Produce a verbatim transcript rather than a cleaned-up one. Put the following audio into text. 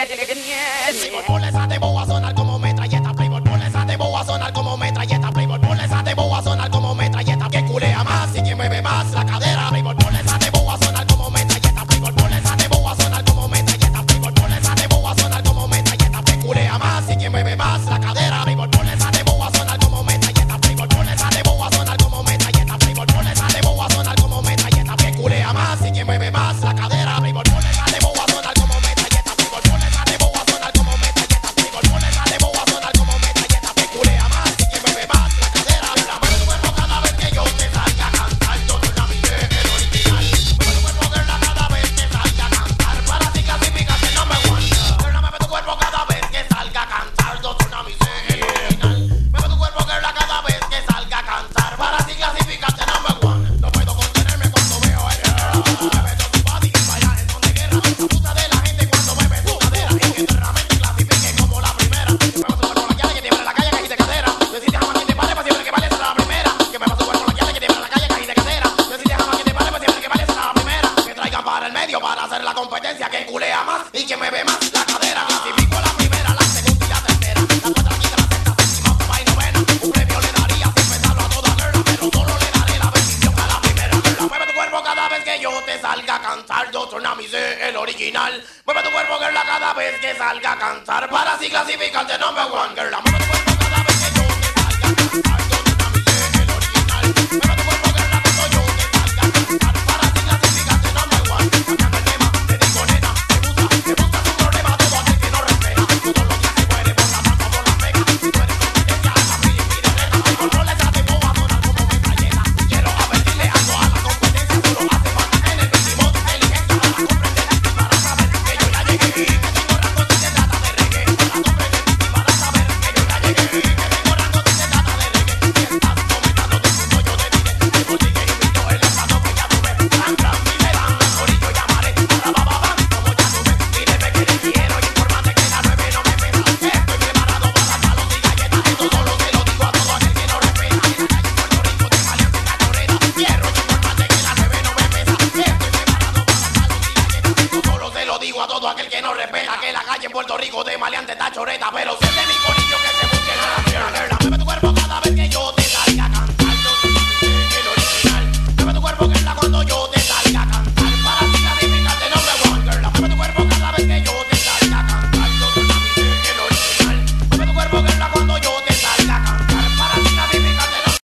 Playboy, ponle esa debo a sonar como metralleta. Playboy, ponle esa debo a sonar como metralleta. Playboy, ponle esa debo a sonar como metralleta. Que culea más y que mueve más la cadera. Playboy, ponle esa debo a sonar como metralleta. Playboy, ponle esa debo a sonar como metralleta. Playboy, ponle esa debo a sonar como metralleta. Que culea más y que mueve más la cadera. Playboy, ponle esa debo a sonar como metralleta. Playboy, ponle esa debo a sonar como metralleta. Playboy, ponle esa debo a sonar como metralleta. Que culea más y que mueve más la cadera. Playboy, ponle esa debo a sonar como metralleta. Playboy, ponle esa debo a sonar como metralleta. Playboy, ponle esa debo a sonar como metralleta. Que culea más y que mueve más la cadera. La mano tu cuerpo cada vez que yo te salga a cantar. Yo soy la vida, el original. Mueve tu cuerpo, girl, cada vez que salga a cantar. Para ti clasificarte number one. Girl, mueve tu cuerpo cada vez que salga a cantar. Yo soy la vida, el original. Mueve tu cuerpo, girl, cada vez que salga a cantar. Para ti clasificarte number one. No puedo contenerme cuando veo el mueve todo tu body y vaya en donde guerra. Abusa de la gente cuando mueve tu cadera. Y que realmente clasifique como la primera. Mueve tu cuerpo la calle que tiembla la calle que de cadera. Necesitas jamás que te pare para siempre que vales a la primera. Que mueva tu cuerpo la calle que tiembla la calle que de cadera. Necesitas jamás que te pare para siempre que vales a la primera. Que traigan para el medio para hacer la competencia. Que culea más y que mueve más la cadera. Clasifico la primera, la segunda y la tercera. La cuarta, quinta, la sexta, séptima, octava y novena. Un premio le daría sin pensarlo a toda girl. Pero solo le daré la bendición a la primera. Girl, mueve tu cuerpo cada vez que yo te salga a cantar. Yo soy Namice, el original. Mueve tu cuerpo, girl, cada vez que salga a cantar. Para así clasificarte number one, girl. Mueve tu cuerpo cada vez que yo te salga a cantar. Yo soy Namice, el original. Mueve tu cuerpo, girl, cuando yo te salga a cantar. Para así clasificarte number one. Cambiando el tema, te digo nena, te gusta, te busca tu problema, todo aquel que no respeta. Todos los días se muere por la mano, por la pega. Si tú eres competencia, la pide y pide neta. Playboy, no les hace boba, sonar como metralleta. Quiero advertirle algo a la competencia. Solo hace falta energía y modo inteligencia para comprender y para saber que yo ya llegué. Que tengo rango si se trata de reggae. Para comprender y para saber que yo ya llegué. Que tengo rango si se trata de reggae. Si estás comentando tu punto, yo te diré. Que por ti que invito el estado que ya tuve. Gran, gran, y me dan, ahorita yo llamaré. Para, ba, ba, ba, como ya tuve. Míreme que te quiero y informante que la nueve no me pesa. Estoy preparado para palos y galletas. Esto solo se lo digo a todo aquel que no respeta. En la calle Puerto Rico de maleante en cachorreta. Quiero y informante que la nueve no me pesa. Estoy preparado para palos y galletas. Esto solo se lo digo a todo aquel que no respeta. Que la calle en Puerto Rico de maleante está choreta. Pero si es de mi corillo que se busque la tierra. Mueve tu cuerpo.